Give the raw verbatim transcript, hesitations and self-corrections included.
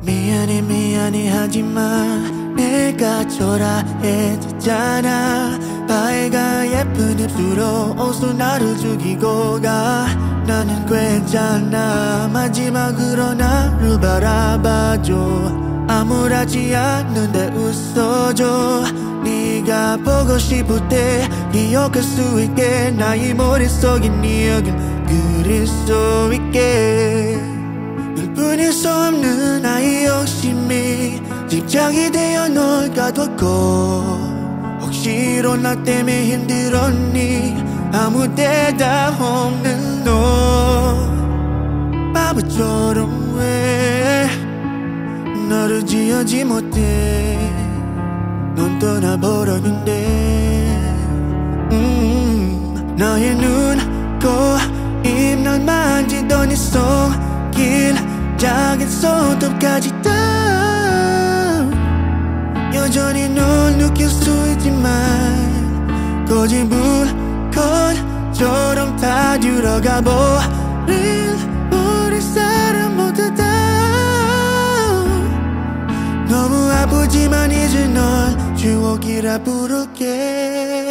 미안해 미안해 하지만 내가 초라해졌잖아. 바위가 예쁜 입술로 옷을 나를 죽이고 가. 나는 괜찮아. 마지막으로 나를 바라봐줘. 아무렇지 않는데 웃어줘. 네가 보고 싶을 때 기억할 수 있게 나의 머릿속에 네 얼굴 그릴 수 있게. 널 뿐일 수 없는 나의 욕심이 집착이 되어 널 가뒀고. 혹시로 나 때문에 힘들었니? 아무 대답 없는 너. 바보처럼 왜 너를 지우지 못해. 넌 떠나버렸는데. 음, 너의 눈, 코, 입 널 만지던 이 손길 작은 손톱까지 다 여전히 널 느낄 수 있지만 거짓 물건처럼 다 들어가 버린 우리 사람 모두 다. 너무 아프지만 이제 널 추억이라 부를게.